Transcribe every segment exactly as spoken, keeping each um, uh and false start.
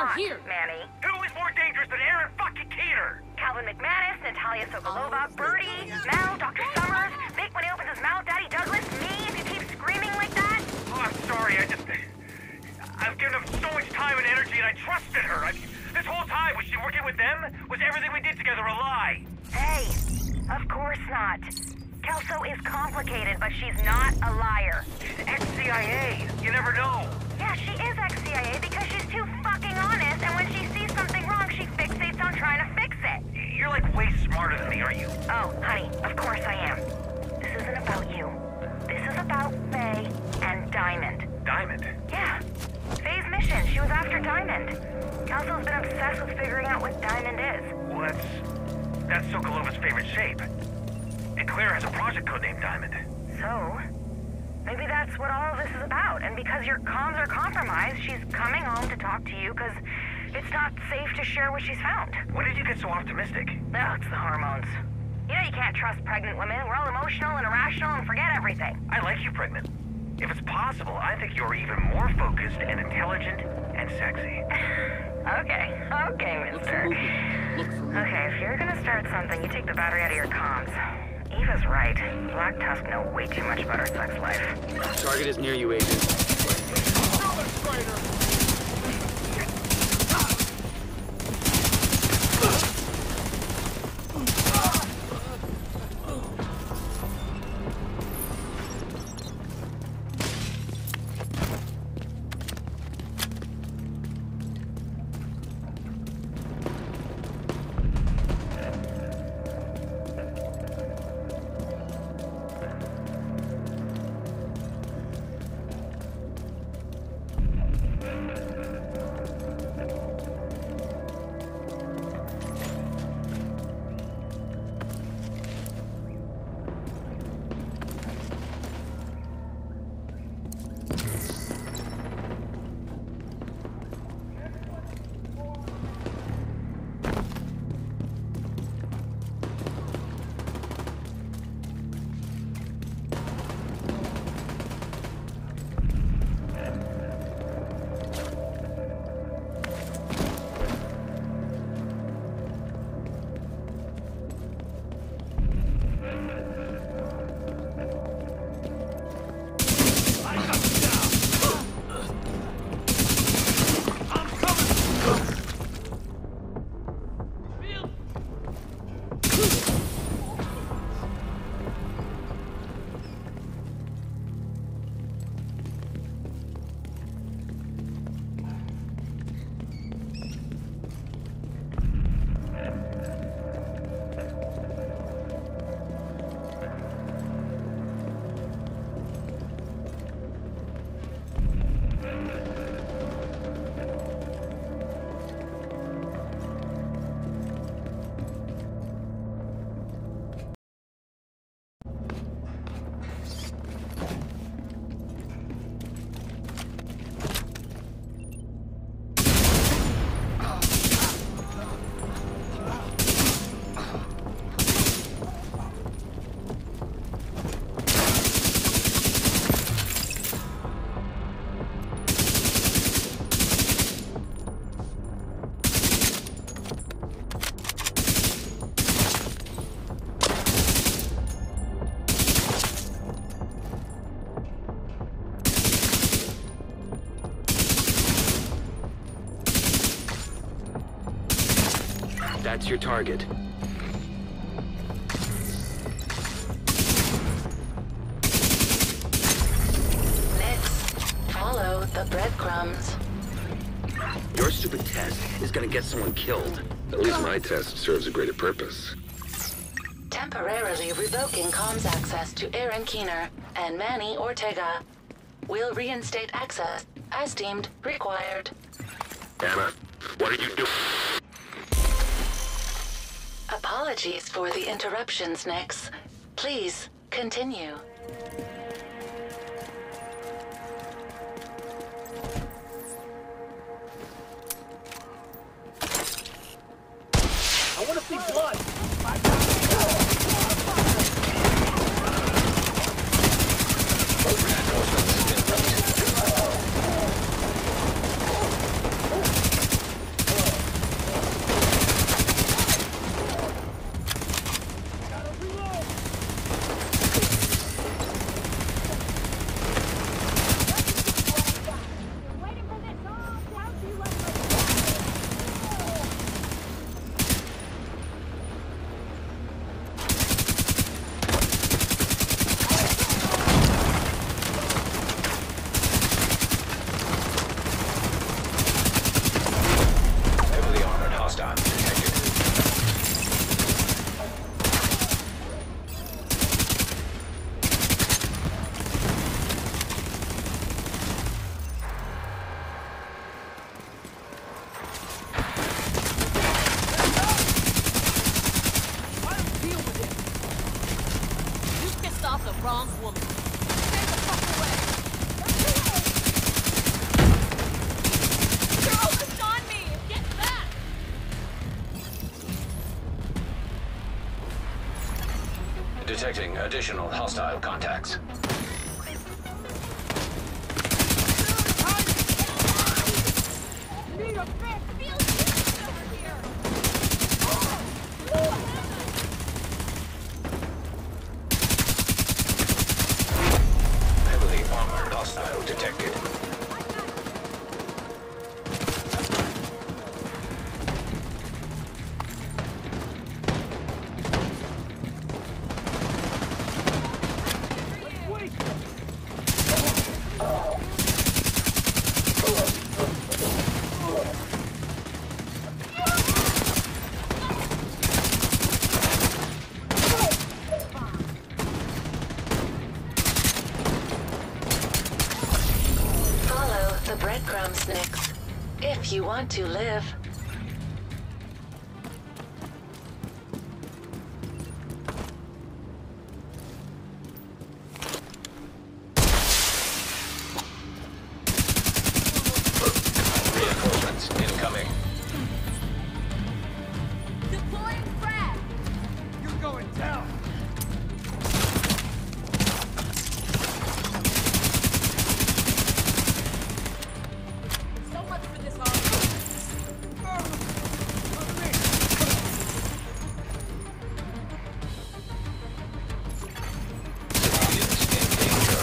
not, here. Manny. Who is more dangerous than Aaron fucking Keener? Calvin McManus, Natalia Sokolova, Birdie, Mel, Doctor Summers, Vic when he opens his mouth, Daddy Douglas, me if you keep screaming like that. Oh, I'm sorry, I just... I've given them so much time and energy and I trusted her. I, this whole time, was she working with them? Was everything we did together a lie? Hey, of course not. Kelso is complicated, but she's not a liar. She's ex-C I A. You never know. Yeah, she is ex-C I A because she's too fucking honest, and when she sees something wrong, she fixates on trying to fix it. You're like way smarter than me, aren't you? Oh, honey, of course I am. This isn't about you. This is about Faye and Diamond. Diamond? Yeah. Faye's mission. She was after Diamond. Kelso's been obsessed with figuring out what Diamond is. Well, that's... that's Sokolova's favorite shape. And Claire has a project code named Diamond. So, maybe that's what all of this is about. And because your comms are compromised, she's coming home to talk to you because it's not safe to share what she's found. When did you get so optimistic? No, it's the hormones. You know you can't trust pregnant women. We're all emotional and irrational and forget everything. I like you pregnant. If it's possible, I think you're even more focused and intelligent and sexy. Okay, okay, mister. Okay, if you're gonna start something, you take the battery out of your comms. Eva's right. Black Tusk know way too much about our sex life. Target is near you, Agent. That's your target. Next, follow the breadcrumbs. Your stupid test is gonna get someone killed. At least my test serves a greater purpose. Temporarily revoking comms access to Aaron Keener and Manny Ortega. We'll reinstate access as deemed required. Anna, what are you doing? Apologies for the interruptions, Nix. Please, continue. I want to see blood! woman. Stay the fuck away. They're almost on me. Get back. Detecting additional hostile contacts. Need a big field over here. Heavily armored hostile detected. Follow the breadcrumbs, Nix. If you want to live. Reinforcements incoming. Deploying frag. You're going down. So much for this armor. Civilians in danger.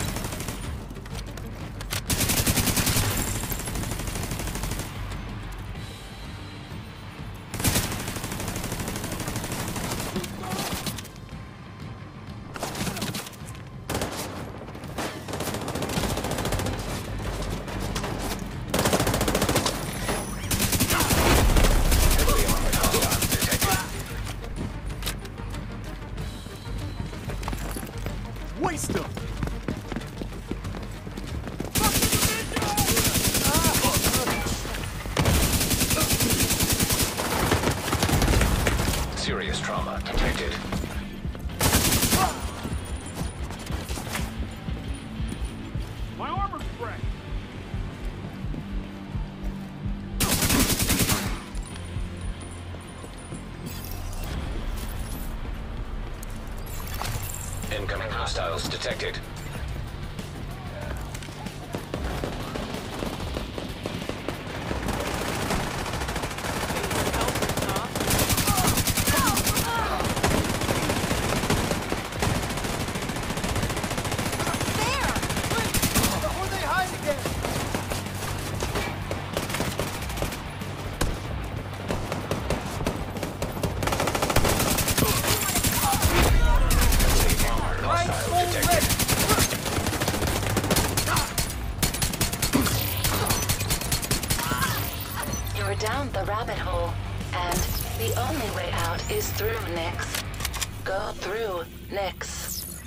Heavily armored hostiles detected. Waste them. Serious trauma detected. My armor's cracked. Incoming hostiles detected. Where they hide again? Heavily armored hostiles detected. You're down the rabbit hole, and the only way out is through, Nix. Go through, Nix.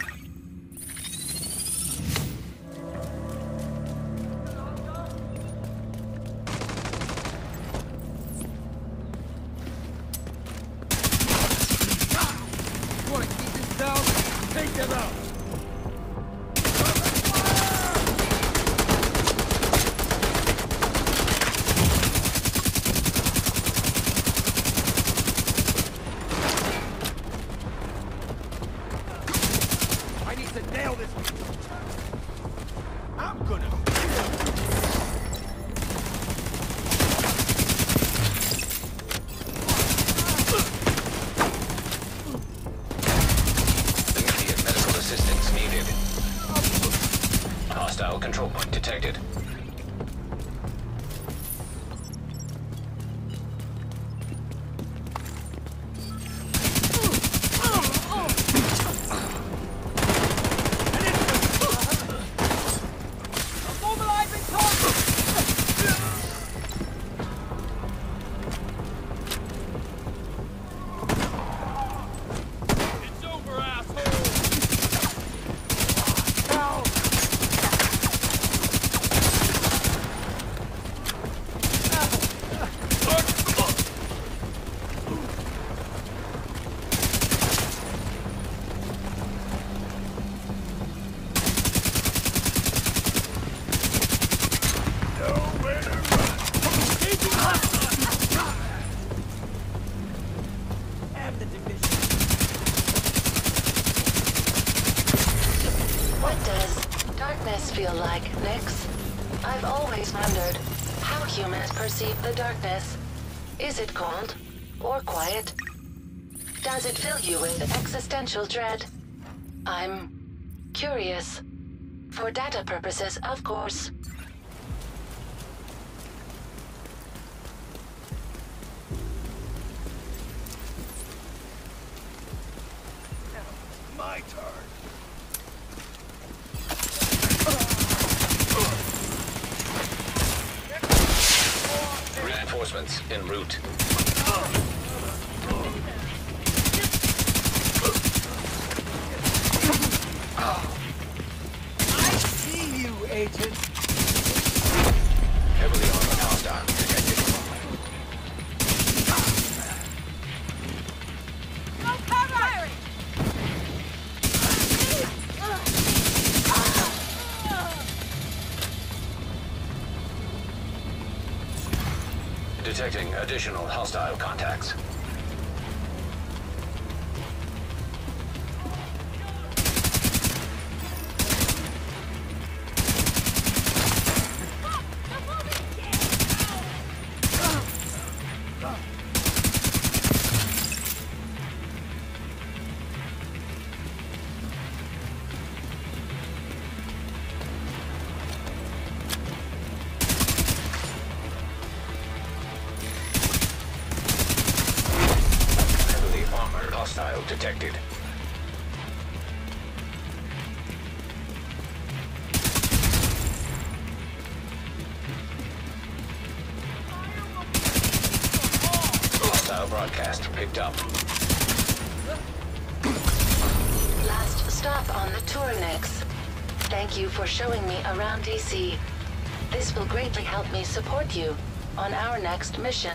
You want to keep this down? Take them out. I need to nail this. I'm gonna. Immediate medical assistance wondered how humans perceive the darkness. Is it cold or quiet? Does it fill you with existential dread? I'm curious. For data purposes, of course. My turn. Reinforcements en route. I see you, Agent. Heavily armored hostile detected. No cover! Detecting additional hostile contacts. Hostile detected. Hostile broadcast picked up. Last stop on the tour, Nix. Thank you for showing me around D C. This will greatly help me support you on our next mission.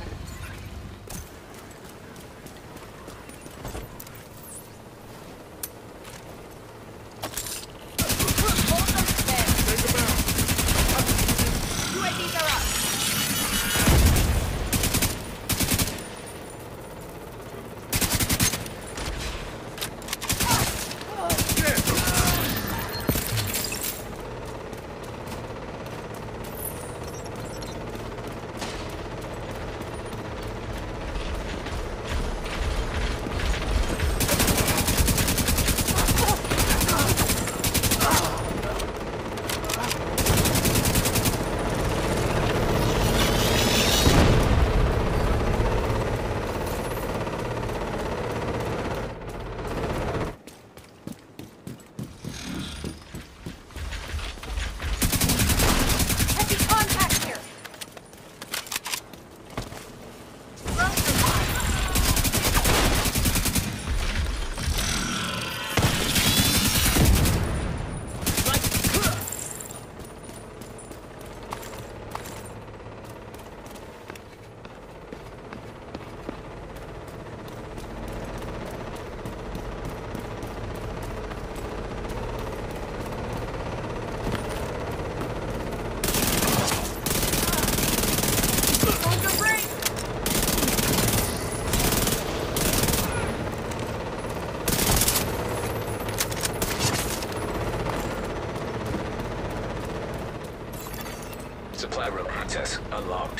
Supply room access unlocked.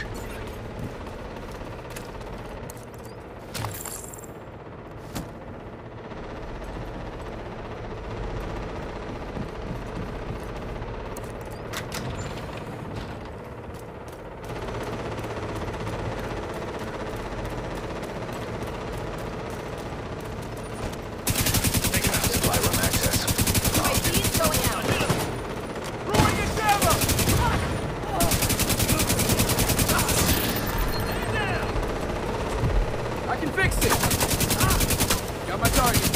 Supply room access. He's going out. I can fix it. Got my target.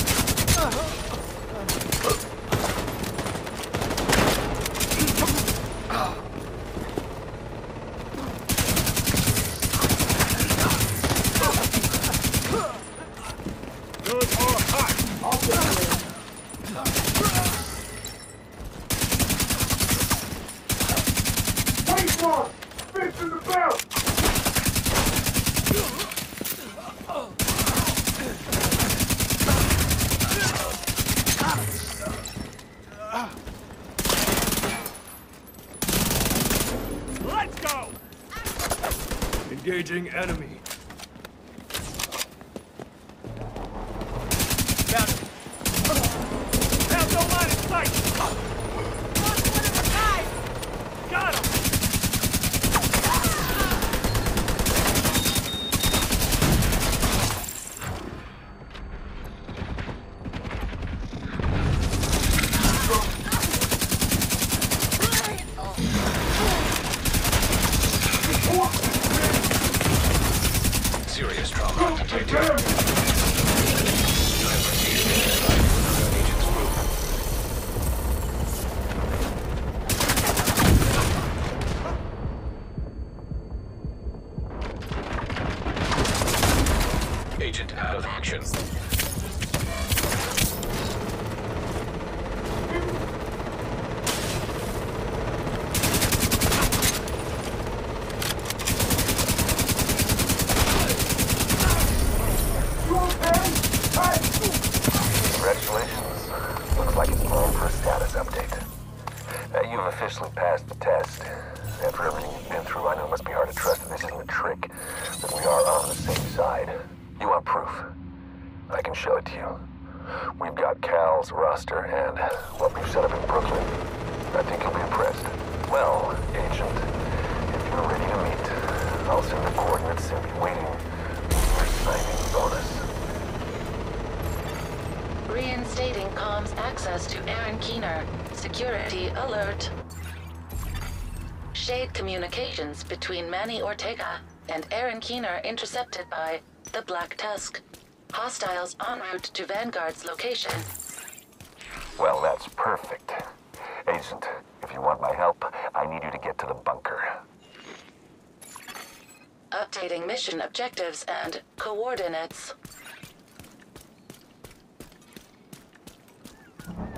Good or hot? Wait for it! Fix in the belt! Let's go! Engaging enemy. Got him. Have no line in sight. Lost one of the guys! Got him. Serious trauma detected. You have proceeded to identify agent's group. Agent out of action. Congratulations. Looks like it's time for a status update. Uh, you've officially passed the test. After everything you've been through, I know it must be hard to trust that this isn't a trick, but we are on the same side. You want proof? I can show it to you. We've got Cal's roster and what we've set up in Brooklyn. I think you'll be impressed. Well, Agent, if you're ready to meet, I'll send the coordinates and be waiting for your signing bonus. Reinstating comms access to Aaron Keener. Security alert. Shade communications between Manny Ortega and Aaron Keener intercepted by the Black Tusk. Hostiles en route to Vanguard's location. Well, that's perfect. Agent, if you want my help, I need you to get to the bunker. Updating mission objectives and coordinates.